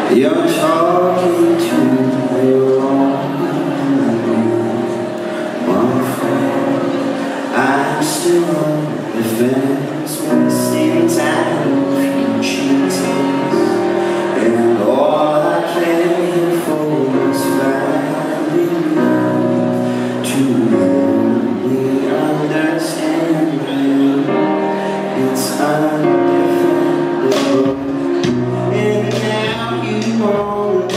You're talking to me wrong, my friend. I'm still on the fence, wasting time with cheaters, and all I came for is finding love to only understand you. It's undefendable. And now you won't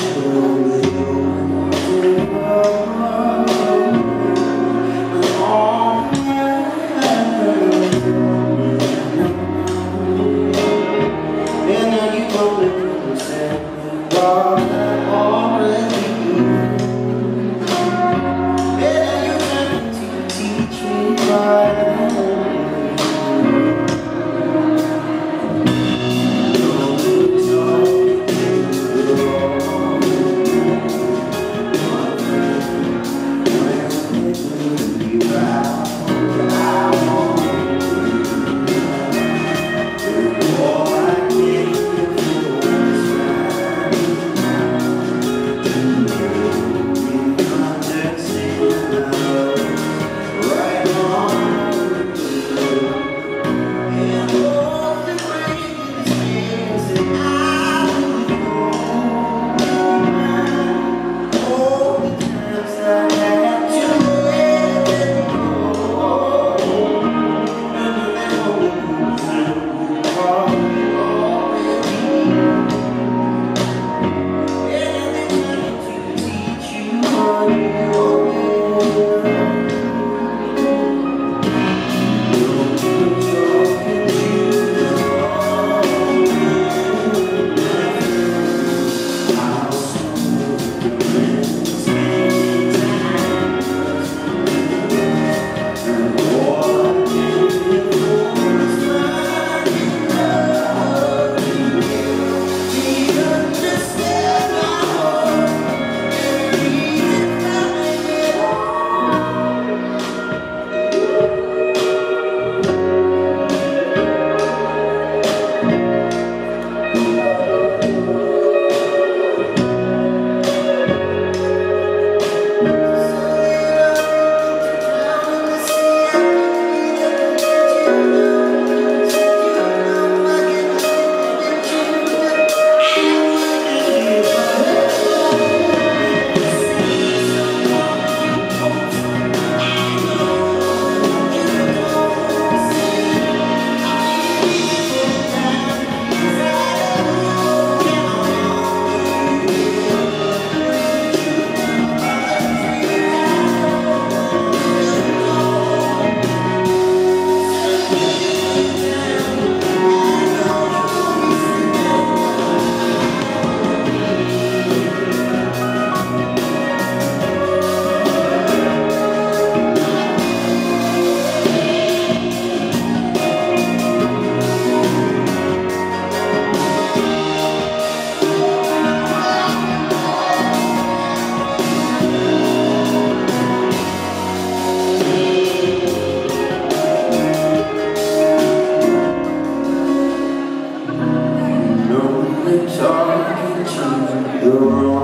talking to the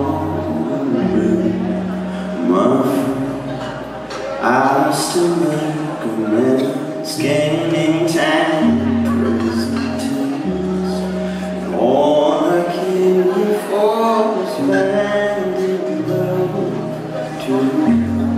wrong my friend. I still make amends, gaining time, present tense. And all I came for was finding love to